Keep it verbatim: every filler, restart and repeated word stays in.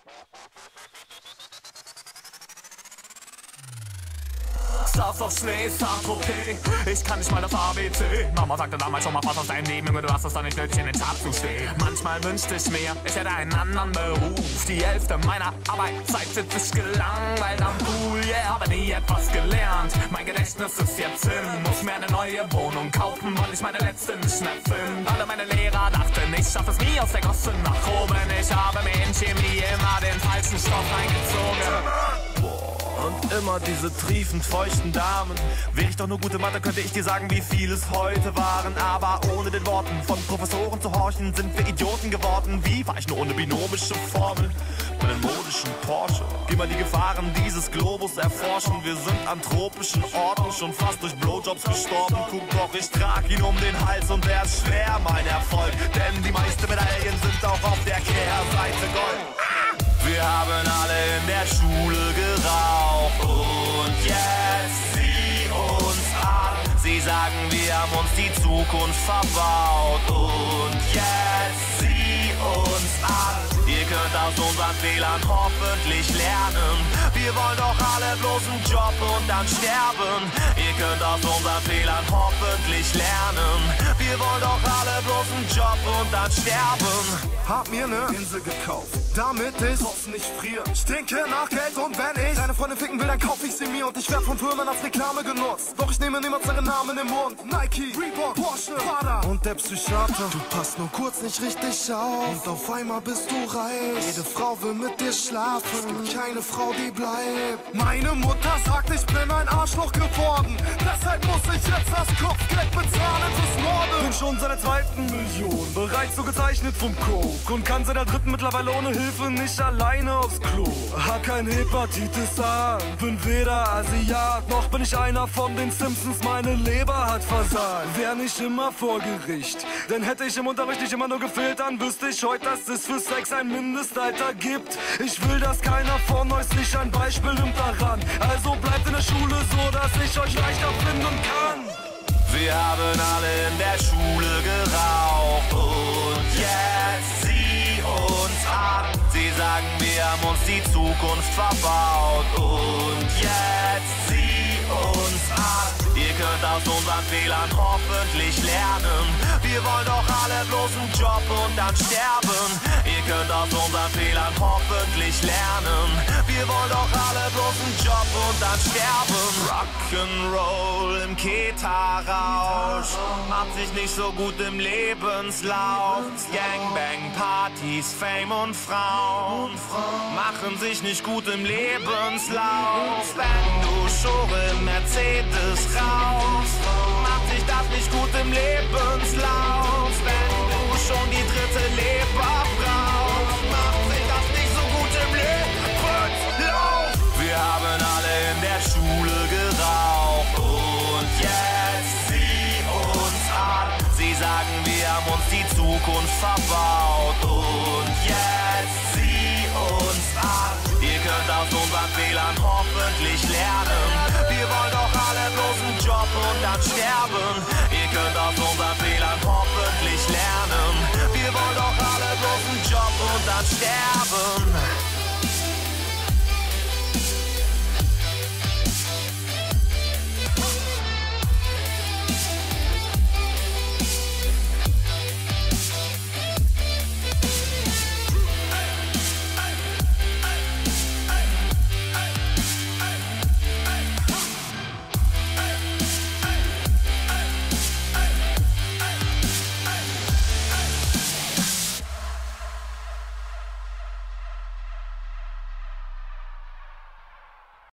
Saft auf Schnee, Saint-Tropez. Ich kann nicht mal das A B C. Mama sagte damals schon mal, pass auf dein Leben, Junge, du hast es doch nicht nötig, in den Charts zu stehen. Manchmal wünschte ich mir, ich hätte einen anderen Beruf. Die Hälfte meiner Arbeitszeit sitze ich gelangweilt am Pool, yeah, habe nie etwas gelernt. Mein Gedächtnis ist jetzt hin, muss mir eine neue Wohnung kaufen, weil ich meine letzte nicht mehr finde. Alle meine Lehrer dachten, ich schaff es nie aus der Gosse nach oben. Ich habe mir in Chemie immer den falschen Stoff eingezogen. Und immer diese triefend feuchten Damen. Wäre ich doch nur gute Mathe, könnte ich dir sagen, wie viel es heute waren. Aber ohne den Worten von Professoren zu horchen, sind wir Idioten geworden. Wie war ich nur ohne binomische Formel? Meinen modischen Porsche. Geh mal die Gefahren dieses Globus erforschen. Wir sind an tropischen Orten schon fast durch Blowjobs gestorben. Guck doch, ich trag ihn um den Hals und der ist schwer, mein Erfolg. Denn die meisten Medaillen sind auch auf der Kehrseite Gold. Wir haben alle in der Schule geraucht und jetzt sieh uns an. Sie sagen, wir haben uns die Zukunft verbaut und jetzt sieh uns an. Ihr könnt aus unseren Fehlern hoffentlich lernen. Wir wollen doch alle bloß einen Job und dann sterben. Ihr könnt aus unseren Fehlern hoffentlich lernen. Wir wollen doch alle bloß einen Job und dann sterben. Hab mir ne Insel gekauft, damit ich draußen nicht friere. Stinke nach Geld und wenn ich deine Freundin ficken will, dann kauf ich sie mir. Und ich werd von Firmen als Reklame genutzt. Doch ich nehme niemals ihren Namen im Mund. Nike, Reebok, Porsche, Prada und der Psychiater. Du passt nur kurz nicht richtig auf und auf einmal bist du reich. Jede Frau will mit dir schlafen, es gibt keine Frau, die bleibt. Meine Mutter sagt, ich bin ein Arschloch geworden. Deshalb muss ich jetzt das Kopfgeld bezahlen fürs Morden. Bin schon seit der zweiten Million bereits so gezeichnet vom Coke und kann seit der dritten mittlerweile ohne Hilfe nicht alleine aufs Klo. Hab kein Hepatitis A, bin weder Asiat, noch bin ich einer von den Simpsons, meine Leber hat versagt. Wär nicht immer vor Gericht, denn hätte ich im Unterricht nicht immer nur gefehlt, dann wüsste ich heute, dass es für Sex ein Mindestalter gibt. Ich will, dass keiner von euch sich ein Beispiel nimmt daran, also bleibt in der Schule so, dass ich euch leichter finden kann. Wir haben alle in der Schule geraucht und jetzt sieh uns an. Sie sagen, wir haben uns die Zukunft verbaut und jetzt sieh uns an. Ihr könnt aus unseren Fehlern hoffentlich lernen. Wir wollen doch alle bloß einen Job und dann sterben. Ihr könnt aus unseren Fehlern hoffentlich lernen. Wir wollen doch alle bloß einen Job und dann sterben. Rock'n'Roll im Keta-Rausch macht sich nicht so gut im Lebenslauf. Gangbang-Partys, Fame und Frauen machen sich nicht gut im Lebenslauf. Wenn du Schore im Mercedes raus, macht sich das nicht gut im Lebenslauf. Wenn du schon die dritte Leber brauchst, macht sich das nicht so gut im Lebenslauf. Wir haben alle in der Schule geraucht und jetzt sieh uns an. Sie sagen, wir haben uns die Zukunft verbaut und jetzt sieh uns an. Ihr könnt aus unseren Fehlern hoffentlich lernen. Wir wollen doch alle bloß einen Job und dann sterben. Ihr könnt aus unseren Fehlern hoffentlich lernen. Wir wollen doch alle bloß einen Job und dann sterben.